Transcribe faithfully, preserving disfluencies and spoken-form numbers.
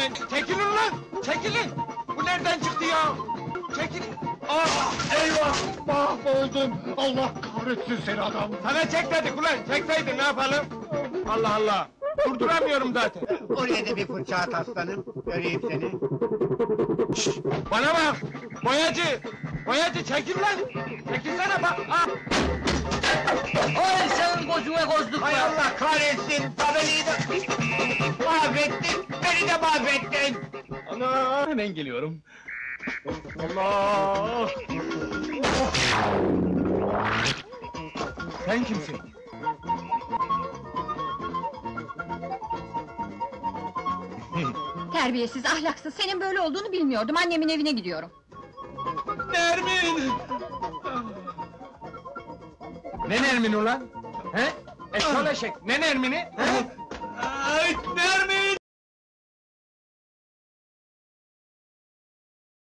ben! Çekilin lan! Çekilin! Bu nereden çıktı ya? Çekilin! Ah! Eyvah! Mahvoldum! Allah kahretsin seni adam! Sana çek dedik ulan! Çekseydin ne yapalım? Allah Allah! Durduramıyorum zaten! Oraya da bir fırça at aslanım, göreyim seni. Bana bak! Boyacı! Boyacı çekil lan! Çekilsene bak! Ah! Ay senin gözüne gözlük Hay var! Allah kahretsin, tabelayı da... Mahvettin, beni de mahvettin! Ana! Hemen geliyorum. Allah! Sen kimsin? Terbiyesiz, ahlaksız, senin böyle olduğunu bilmiyordum, annemin evine gidiyorum. Nermin! Ne Nermin ulan? He? Eşol eşek, ne Nermin'i? He? Ay, Nermin!